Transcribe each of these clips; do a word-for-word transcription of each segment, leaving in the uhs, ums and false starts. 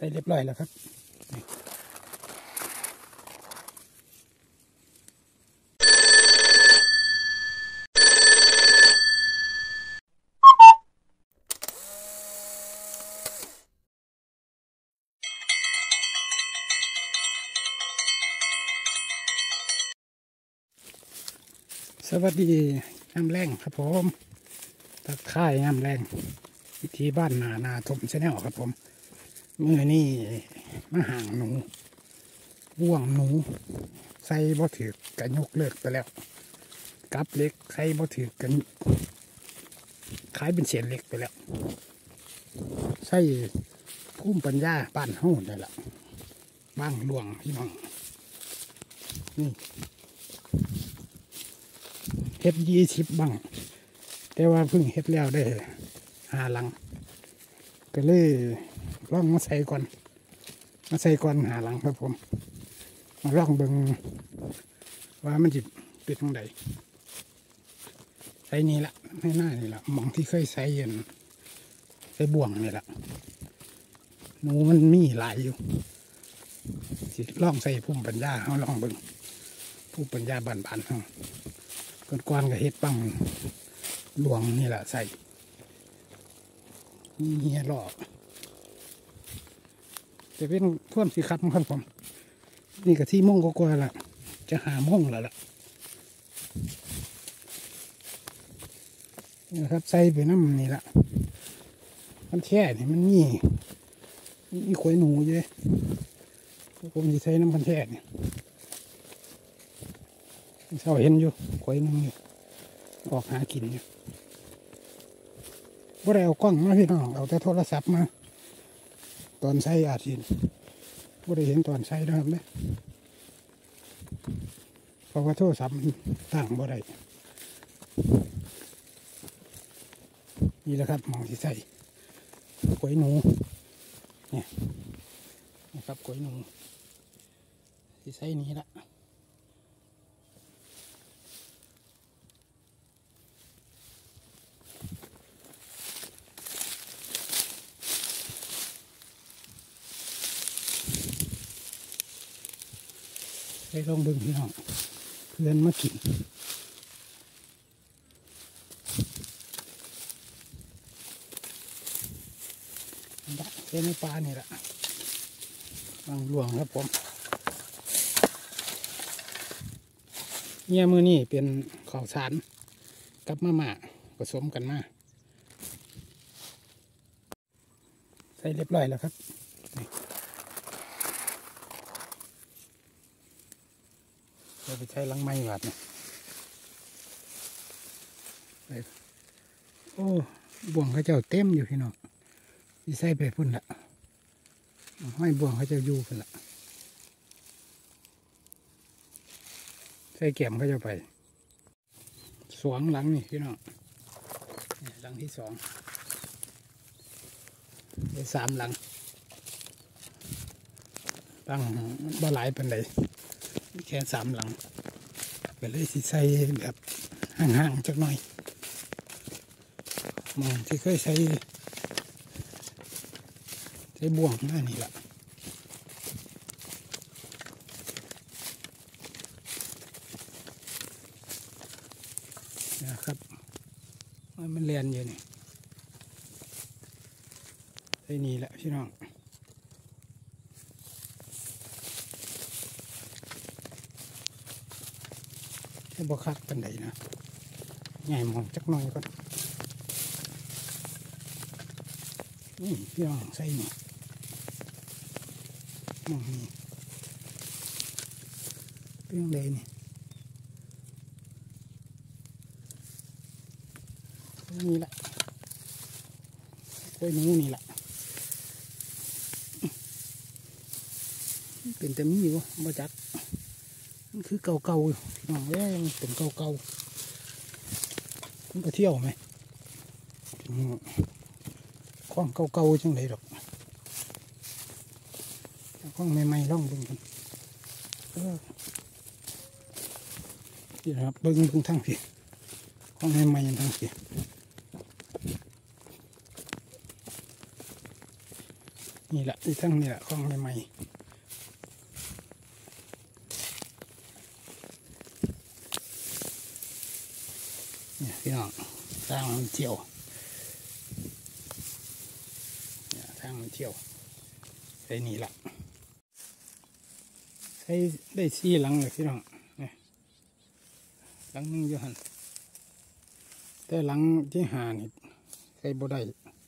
ส่เรียบร้อยแล้วครับสวัสดีน้ำแรงครับผมทักทายน้ำแรงวิธีบ้านนานาทมชาแนลครับผมเมื่อนี่มาห่างหนูบ่วงหนูใส่บ่ถือกันยกเลิกไปแล้วกับเล็กใส่บ่ถือกันขายเป็นเศษเล็กไปแล้วใส่ภูมิปัญญาบ้านเฮาได้ละบ้างหลวงพี่น้องนี่เฮ็ดยี่สิบบังแต่ว่าเพิ่งเฮ็ดแล้วได้หาหลังก็เลยลองมาใส่ก่อนมาใส่ก่อนหาหลังครับผมมาลองเบิ่งว่ามันจะเป็นตรงไหนใส่นี่ละไม่น่านี่ละมองที่เคยใส่ยันใส่บ่วงนี่ละหนูมันมีหลายอยู่สิลองใส่ภูมิปัญญาเขาลองเบิ่งภูมิปัญญาบ้านๆเขาก้อนๆกับเฮ็ดปังหลวงนี่แหละใส่เฮียหล่อจะเป็นท่วมสีคับครับผมนี่กับที่ม่งก็กว่าละจะหาม่งแล้วล่ะนี่ครับใส่ไปน้ำนี่ละมันแช่นี่มันมีมีขวยหนูเยอะผมจะใช้น้ำมันแช่เนี่ยเช้าเห็นอยู่ขวยหนูอยู่ออกหากินอยู่ว่าได้เอากล้องมาพี่น้องเอาแต่โทรศัพท์มาตอนใช้อาทิตย์ว่าได้เห็นตอนใช้นะครับเนี่ยเพราะว่าโทรศัพท์ต่างบ่ได้นี่แหละครับมองที่ใส่กล้วยหนูเนี่ยนะครับกล้วยหนูที่ใส่นี้ละไปลองเบิ่งพี่น้องเพื่อนมากินดักเส้นปลานี่แหละบางหลวงครับผมเนี่ยมือนี่เป็นข้าวสารกับมะม่าผสมกันมาใส่เรียบร้อยแล้วครับเราไปใช้ลังไม้หวัดเนี่ยโอ้บ่วงเขาเจ้าเต็มอยู่พี่น้องที่ใส่ไปพุ่นละห้อยบ่วงเขาเจ้าอยู่พุ่นละใส่แก้มเขาเจ้าไปสองหลังนี่พี่น้องหลังที่สองได้สามหลังตั้งบ่หลายเป็นไรแค่สามหลังก็เลยสิใส่แบบห่างๆจักหน่อยมองที่เคยใส่ใส่บ่วงหน้านี่แหละนะครับมันเรียนอยู่นี่ใส่นี่แหละพี่น้องให้บวคักกันใดนะใหญ่มองจักหน่อยก่อนนี่พี่น้องใส่นี่มองนี่เรื่องใดนี่นี่แหละกล้วยนู้นี่แหละเป็นแต่มีวะบ่จักมันคือเก่าๆอยู่พี่น้องเอ้ยมันเป็นเก่าๆมันไปเที่ยวไหมคล้องเก่าๆจังเลยหรอกคล้องใหม่ๆล่องเบิ่งกันนี่นะครับเบิ่งเบิ่งทั้งพี่คล้องใหม่ๆทั้งพี่ นนี่แหละที่ทั้งนี่แหละคลองใหม่ๆเนี่ยพี่น้องทางมันเที่ยวเนี่ยทางมันเที่ยวไอ้นี่แหละใช้ได้ซี่หลังเลยพี่น้องเนี่ยหลังนึงอยู่หันแต่หลังที่หานี่ใช้บ่ได้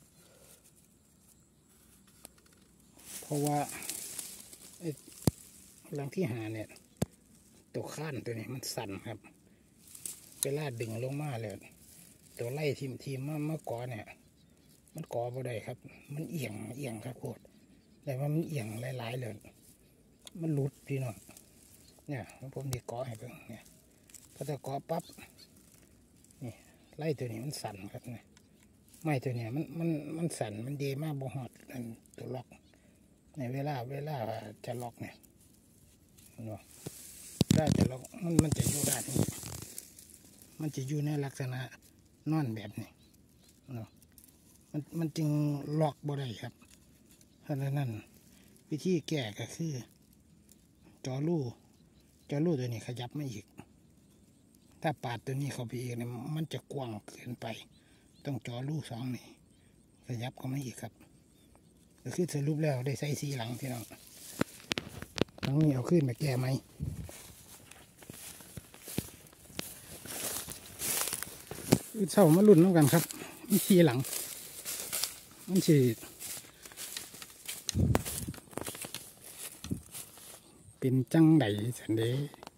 เพราะว่าไอ้หลังที่หาเนี่ยตัวข้านตัวนี้มันสั่นครับเวลาดึงลงมาเลยตัวไล่ทีมทีมมามาก่อเนี่ยมันก่อบ่ได้ครับมันเอียงเอียงครับโคตรแต่ว่ามันเอียงหลายๆเลยมันหลุดพี่น้องเนี่ยผมดีก่อให้เพิ่งเนี่ยพอจะก่อปั๊บนี่ไล่ตัวนี้มันสั่นครับเนี่ยไม้ตัวเนี้ยมันมันมันสั่นมันดีมากบ่หอดอันตัวล็อกในเวลาเวลาจะล็อกเนี่ยเนาะถ้าจะล็อกมันมันจะอยู่ด้านนี้มันจะอยู่ในลักษณะนอนแบบนี้เนาะมันมันจึงล็อกบ่ได้ครับเพราะฉะนั้นวิธีแก้ก็คือจอรูจอรูตัวนี้ขยับมาอีกถ้าปาดตัวนี้เข้าไปอีกเนี่ยมันจะกว้างเกินไปต้องจอรูสองนี่ขยับเข้ามาอีกครับก็คือสรุปแล้วได้ใส่สีหลังพี่น้องทั้งนี้เอาขึ้นมาแก้ไหมเช่ามาลุ่นน้ำกันครับมีสีหลังมันสีเป็นจังไดสันเด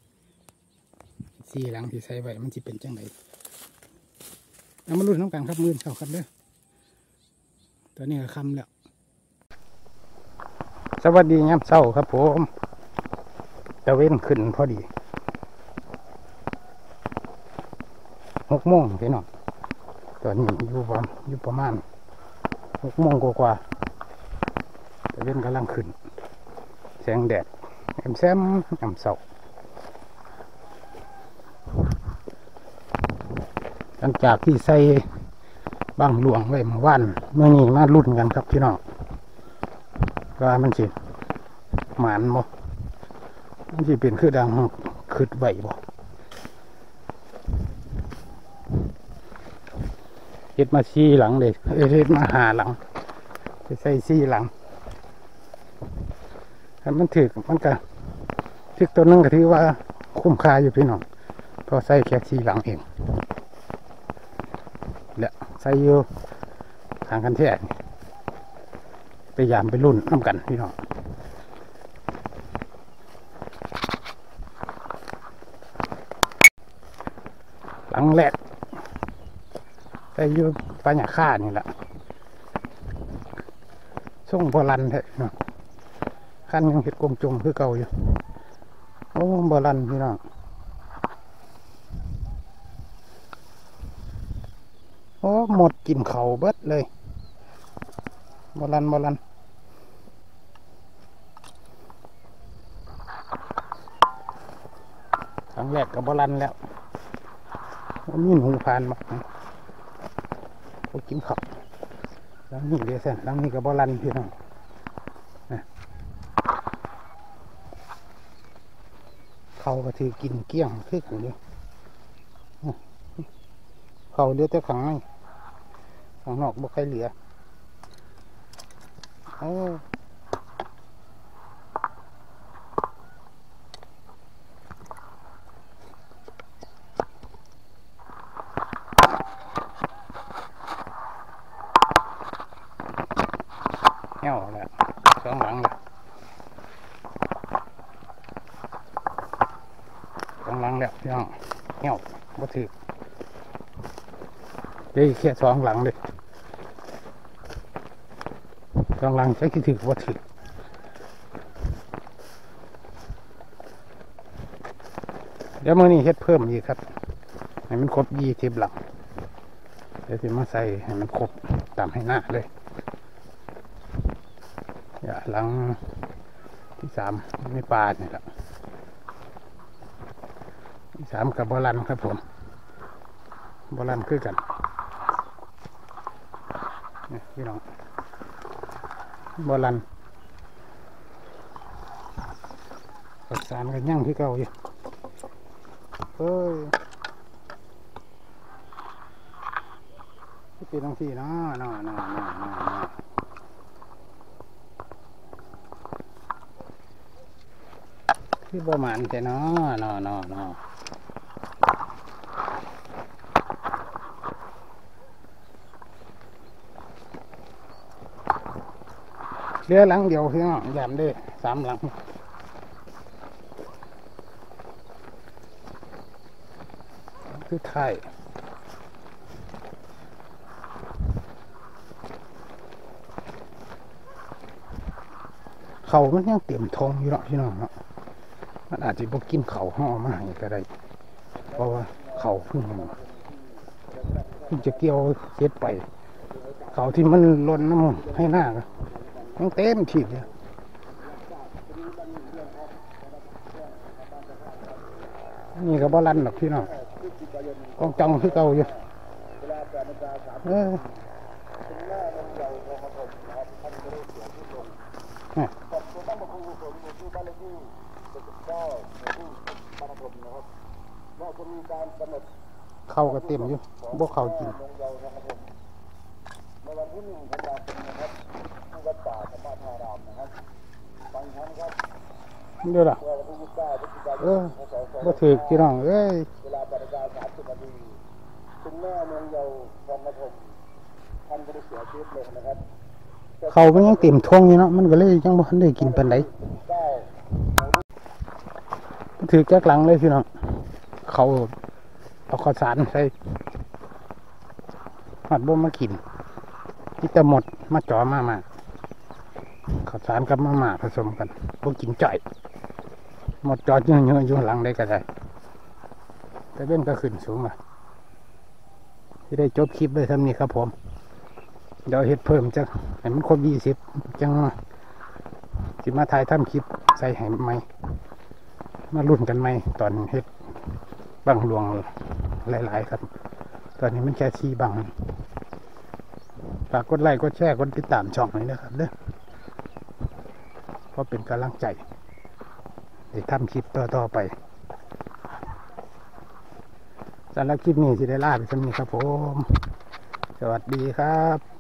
สีหลังที่ใส่ไว้มันจะเป็นจังไดเอามาลุ่นน้ำกันครับมือเช่าครับเด้อตัวนี้ก็คำแล้วสวัสดียามเช้าครับผมตะเว้นขึ้นพอดีหกโมงพี่น้องตอนนี้อยู่ประมาณอยู่ประมาณหกโมงกว่าตะเว้นกำลังขึ้นแสงแดดแอมแซมยามเช้าหลังจากที่ใส่บางหลวงไว้เมื่อวานเมื่อนี้มาลุ้นกันครับพี่น้องว่ามันสิหมานบ่มันสิเป็นคือดังขึ้นไหวบ่เฮ็ดมาซี่หลังเลยเฮ็ดมาหาหลังจะใส่ซี่หลังถ้ามันถึกมันก็ถึกตัวนึงก็ถือว่าคุ้มค่าอยู่พี่น้องเพราะใส่แค่ซี่หลังเองแล้วใส่อยู่ทางกันแท้พยายามไปรุ่นน้ำกันพี่น้องหลังแรกใส่อยู่ปัญญาค่านี่แหละส่งโบราณแท้เนาะขั้นยังเห็ดกงจงคือเก่าอยู่โอ้โบราณพี่น้องโอ้หมดกินเข่าเบิดเลยโบราณโบราณครั้งแรกกับโบราณแล้วมีหนูผ่านมาเขากินข้าวแล้วนี่เดี๋ยวสิแล้วนี่กับโบราณพี่น้องเขาก็ถือกินเกี้ยงคือกันอยู่เขาเดี๋ยวแต่ขังในข้างนอกบ่ใครเหลือโอ้เหี้ยวแล้วสองหลังเลยสองหลังแล้วพี่น้องเหี้ยวบ่ถือเดี๋ยวแค่สองหลังเลยสองหลังใช้กี่ถือบ่ถือเดี๋ยวมื้อนี้เฮ็ดเพิ่มอีกครับให้มันครบยี่สิบหลังเดี๋ยวจะมาใส่ให้มันครบตามให้หน้าเลยอย่าหลังที่สามไม่ปลาเนี่ยแหละที่สามกับโบราณครับผมโบราณคือกันนี่พี่น้องโบราณข้าวสารกันย่างที่เก่าอยู่เฮ้ยที่เป็นทั้งที่เนาะเนาะเนาะเนาะเนาะคือประมาณแต่เนาะเนาะเนาะเนาะเรือหลังเดียวพี่น้องยามเด้อสามหลังคือไทยเขามันยังเต็มท้องอยู่เนาะพี่น้องเนาะมันอาจจะบ่กินเขาห่อมาให้ก็ได้เพราะว่าเขาเพิ่งเพิ่งจะเกี่ยวเสร็จไปเขาที่มันล้นน้ำให้หน้าก็ยังเต็มที่เลยนี่ก็บ่รันหรอกพี่น้องกองจังคือเก่าอยู่เออเข้าก็เต็มอยู่บ่เข้ากินเดี๋ยวล่ะเออบ่ถือพี่น้องเอ้ยเขามันยังเต็มท้องอยู่เนาะมันก็เลยยังบ่ทันได้กินปานใดถือแก๊กหลังเลยพี่น้องเขาเอาข้าวสารใส่หัดบ่มากินที่จะหมดมาจ่อมามาข้าวสารกับมาม่าผสมกันบ่กินจ่อยหมดจอดเยอะๆอยู่หลังได้ก็ได้แต่เบ้นก็ขึ้นสูงอ่ะที่ได้จบคลิปเลยทำนี้ครับผมเดี๋ยวเฮ็ดเพิ่มจะให้มันครบยี่สิบจังสิมาถ่ายทำคลิปใส่ให้ไหมมาลุ้นกันไหมตอนเฮ็ดบังหลวงหลายๆครับตอนนี้มันแค่ชี้บังฝากกดไลค์กดแชร์กดติดตามช่องนี้นะครับเด้อเพราะเป็นกำลังใจได้ทำคลิปต่อๆไปสำหรับคลิปนี้ที่ได้ลาไปสำหรับนี้ครับผมสวัสดีครับ